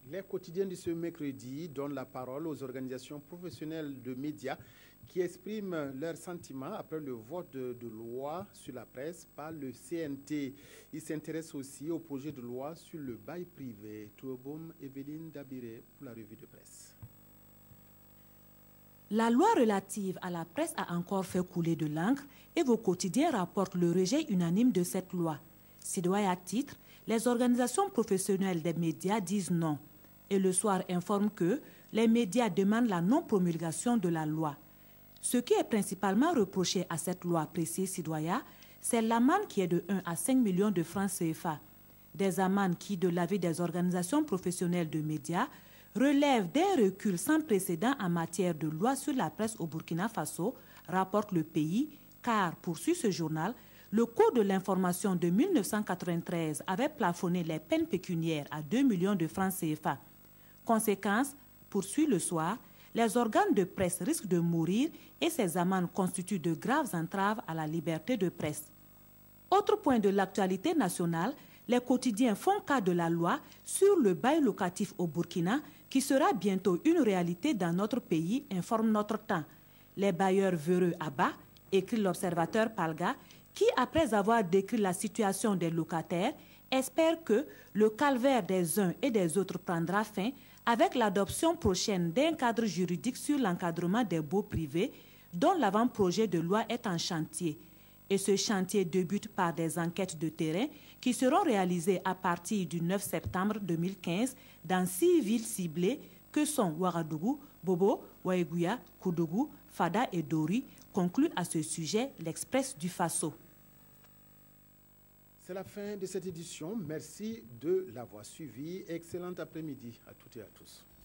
Les quotidiens de ce mercredi donnent la parole aux organisations professionnelles de médias qui expriment leurs sentiments après le vote de loi sur la presse par le CNT. Ils s'intéressent aussi au projet de loi sur le bail privé. Touboum, Evelyne Dabiré pour la revue de presse. La loi relative à la presse a encore fait couler de l'encre et vos quotidiens rapportent le rejet unanime de cette loi. Citoyen à titre, les organisations professionnelles des médias disent non. Et le soir informe que les médias demandent la non-promulgation de la loi. Ce qui est principalement reproché à cette loi, précise Citoyen, c'est l'amende qui est de 1 à 5 millions de francs CFA. Des amendes qui, de l'avis des organisations professionnelles de médias, relèvent d'un recul sans précédent en matière de loi sur la presse au Burkina Faso, rapporte le pays, car, poursuit ce journal, le Code de l'information de 1993 avait plafonné les peines pécuniaires à 2 millions de francs CFA. Conséquence, poursuit le soir, les organes de presse risquent de mourir et ces amendes constituent de graves entraves à la liberté de presse. Autre point de l'actualité nationale, les quotidiens font cas de la loi sur le bail locatif au Burkina qui sera bientôt une réalité dans notre pays, informe Notre Temps. Les bailleurs véreux à bas, écrit l'observateur Palga, qui, après avoir décrit la situation des locataires, espère que le calvaire des uns et des autres prendra fin avec l'adoption prochaine d'un cadre juridique sur l'encadrement des baux privés dont l'avant-projet de loi est en chantier. Et ce chantier débute par des enquêtes de terrain qui seront réalisées à partir du 9 septembre 2015 dans 6 villes ciblées que sont Ouagadougou, Bobo, Ouaïgouya, Koudougou, Fada et Dori, conclut à ce sujet l'Express du Faso. C'est la fin de cette édition. Merci de l'avoir suivi. Excellent après-midi à toutes et à tous.